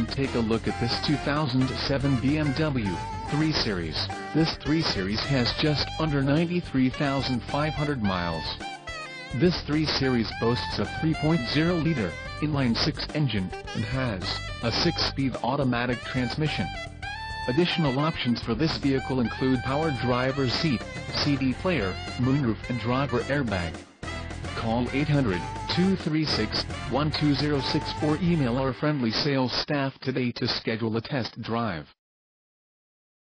come take a look at this 2007 BMW 3 Series. This 3 Series has just under 93,500 miles. This 3 Series boasts a 3.0-liter inline-six engine and has a 6-speed automatic transmission. Additional options for this vehicle include power driver's seat, CD player, moonroof and driver airbag. Call 800-236-1206 or email our friendly sales staff today to schedule a test drive.